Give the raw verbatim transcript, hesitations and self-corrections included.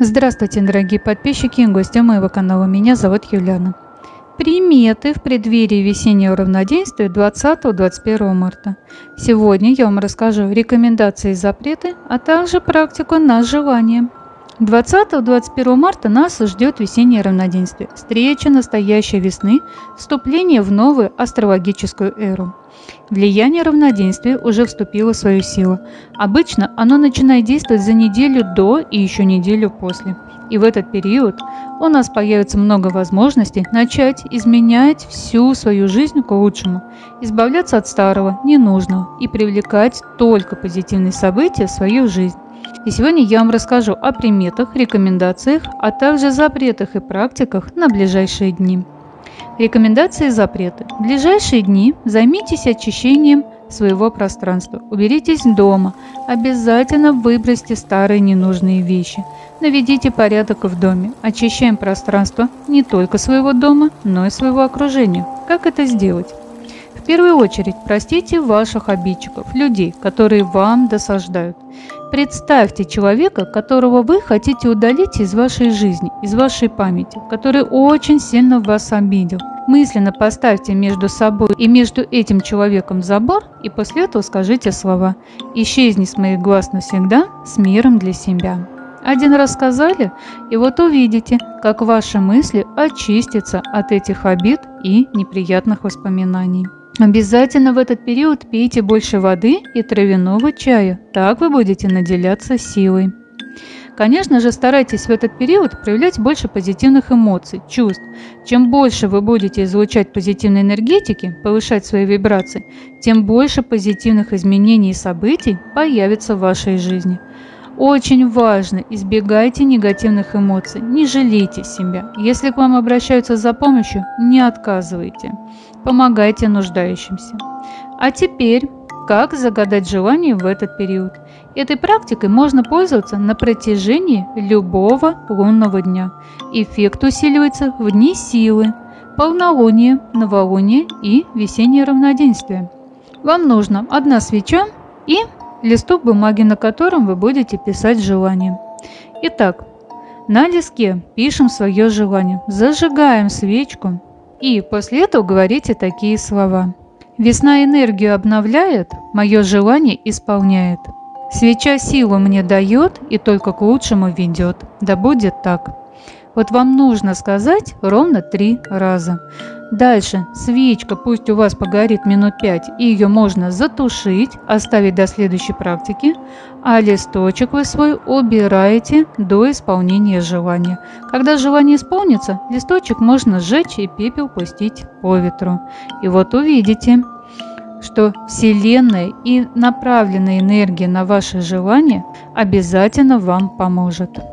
Здравствуйте, дорогие подписчики и гости моего канала. Меня зовут Юлиана. Приметы в преддверии весеннего равноденствия двадцатого-двадцать первого марта. Сегодня я вам расскажу рекомендации и запреты, а также практику на желание. двадцатого-двадцать первого марта нас ждет весеннее равноденствие, встреча настоящей весны, вступление в новую астрологическую эру. Влияние равноденствия уже вступило в свою силу. Обычно оно начинает действовать за неделю до и еще неделю после. И в этот период у нас появится много возможностей начать изменять всю свою жизнь к лучшему, избавляться от старого, ненужного и привлекать только позитивные события в свою жизнь. И сегодня я вам расскажу о приметах, рекомендациях, а также запретах и практиках на ближайшие дни. Рекомендации и запреты. В ближайшие дни займитесь очищением своего пространства. Уберитесь дома. Обязательно выбросьте старые ненужные вещи. Наведите порядок в доме. Очищаем пространство не только своего дома, но и своего окружения. Как это сделать? В первую очередь простите ваших обидчиков, людей, которые вам досаждают. Представьте человека, которого вы хотите удалить из вашей жизни, из вашей памяти, который очень сильно вас обидел. Мысленно поставьте между собой и между этим человеком забор, и после этого скажите слова: «Исчезни с моих глаз навсегда, с миром для себя». Один раз сказали, и вот увидите, как ваши мысли очистятся от этих обид и неприятных воспоминаний. Обязательно в этот период пейте больше воды и травяного чая, так вы будете наделяться силой. Конечно же, старайтесь в этот период проявлять больше позитивных эмоций, чувств. Чем больше вы будете излучать позитивной энергетики, повышать свои вибрации, тем больше позитивных изменений и событий появится в вашей жизни. Очень важно, избегайте негативных эмоций, не жалейте себя. Если к вам обращаются за помощью, не отказывайте. Помогайте нуждающимся. А теперь, как загадать желание в этот период? Этой практикой можно пользоваться на протяжении любого лунного дня. Эффект усиливается в дни силы, полнолуние, новолуние и весеннее равноденствие. Вам нужно одна свеча и листок бумаги, на котором вы будете писать желание. Итак, на листке пишем свое желание, зажигаем свечку и после этого говорите такие слова: «Весна энергию обновляет, мое желание исполняет. Свеча силу мне дает и только к лучшему ведет. Да будет так». Вот вам нужно сказать ровно три раза. Дальше свечка пусть у вас погорит минут пять, и ее можно затушить, оставить до следующей практики, а листочек вы свой убираете до исполнения желания. Когда желание исполнится, листочек можно сжечь и пепел пустить по ветру. И вот увидите, что Вселенная и направленная энергия на ваши желания обязательно вам поможет.